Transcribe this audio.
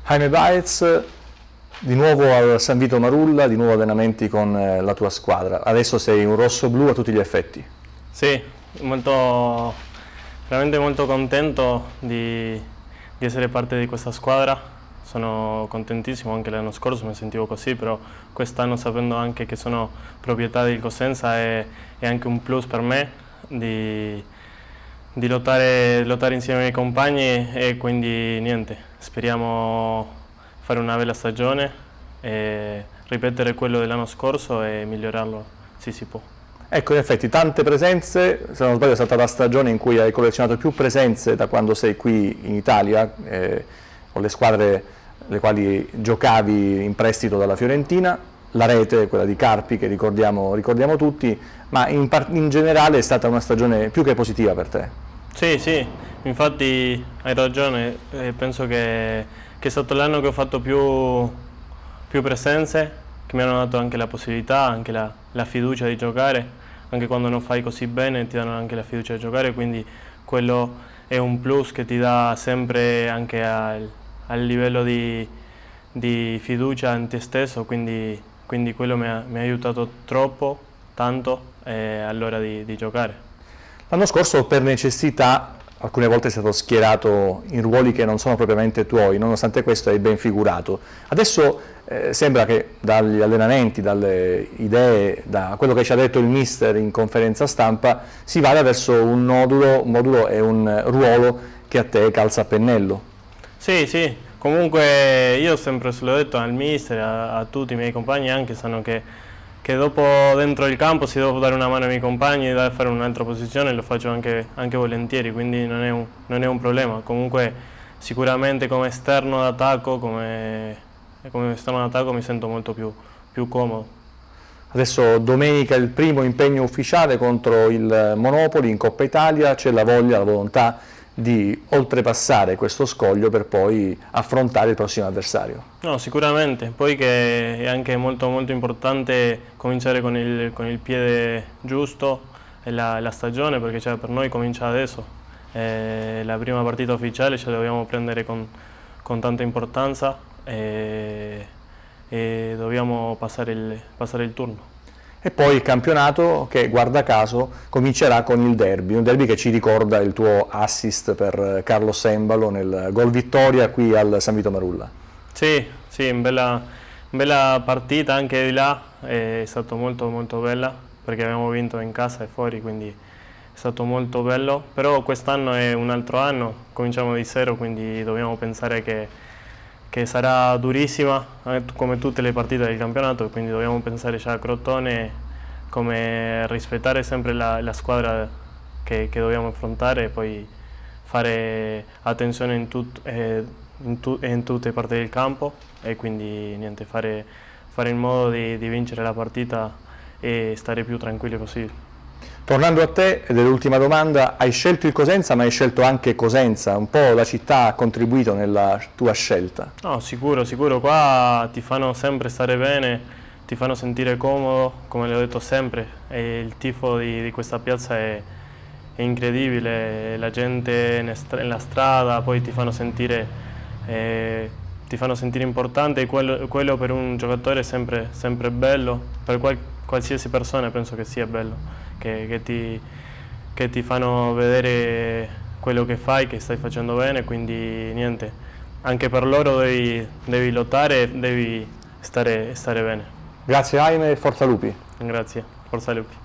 Jaime Baez, di nuovo al San Vito Marulla, di nuovo allenamenti con la tua squadra. Adesso sei un rosso-blu a tutti gli effetti. Sì, veramente molto contento di essere parte di questa squadra. Sono contentissimo, anche l'anno scorso mi sentivo così, però quest'anno sapendo anche che sono proprietà del Cosenza è anche un plus per me di lottare insieme ai miei compagni e quindi niente, speriamo fare una bella stagione e ripetere quello dell'anno scorso e migliorarlo se si può. Ecco, in effetti tante presenze, se non sbaglio è stata la stagione in cui hai collezionato più presenze da quando sei qui in Italia, con le squadre le quali giocavi in prestito dalla Fiorentina, la rete, quella di Carpi che ricordiamo tutti, ma in generale è stata una stagione più che positiva per te. Sì, infatti hai ragione, penso che è stato l'anno che ho fatto più presenze, che mi hanno dato anche la possibilità, anche la fiducia di giocare, anche quando non fai così bene ti danno anche la fiducia di giocare, quindi quello è un plus che ti dà sempre anche al livello di fiducia in te stesso, quindi quello mi ha aiutato tanto all'ora di giocare. L'anno scorso per necessità alcune volte sei stato schierato in ruoli che non sono propriamente tuoi, nonostante questo hai ben figurato. Adesso sembra che dagli allenamenti, dalle idee, da quello che ci ha detto il mister in conferenza stampa, si vada verso un modulo e un ruolo che a te calza a pennello. Sì, comunque io ho sempre l'ho detto al mister, a tutti i miei compagni anche, sanno che dopo dentro il campo se devo dare una mano ai miei compagni e fare un'altra posizione lo faccio anche volentieri, quindi non è un problema. Comunque sicuramente come esterno d'attacco mi sento molto più comodo. Adesso domenica il primo impegno ufficiale contro il Monopoli in Coppa Italia, c'è la voglia, la volontà di oltrepassare questo scoglio per poi affrontare il prossimo avversario. No, sicuramente, poi che è anche molto importante cominciare con il piede giusto la stagione, perché cioè, per noi comincia adesso, la prima partita ufficiale ce la dobbiamo prendere con tanta importanza e dobbiamo passare il turno. E poi il campionato che, guarda caso, comincerà con il derby, un derby che ci ricorda il tuo assist per Carlos Embalo nel gol vittoria qui al San Vito Marulla. Sì, bella partita anche di là, è stato molto bella perché abbiamo vinto in casa e fuori, quindi è stato molto bello, però quest'anno è un altro anno, cominciamo di zero, quindi dobbiamo pensare che sarà durissima come tutte le partite del campionato, quindi dobbiamo pensare già a Crotone come rispettare sempre la squadra che dobbiamo affrontare e poi fare attenzione in tutte le parti del campo e quindi niente, fare in modo di vincere la partita e stare più tranquilli possibile. Tornando a te, ed è l'ultima domanda, hai scelto il Cosenza ma hai scelto anche Cosenza, un po' la città ha contribuito nella tua scelta? No, sicuro, qua ti fanno sempre stare bene, ti fanno sentire comodo, come le ho detto sempre, e il tifo di questa piazza è incredibile, la gente nella strada, poi ti fanno sentire importante e quello per un giocatore è sempre bello, per qualsiasi persona penso che sia bello. Che ti fanno vedere quello che fai, che stai facendo bene, quindi niente, anche per loro devi lottare, devi stare bene. Grazie Jaime e forza Lupi. Grazie, forza Lupi.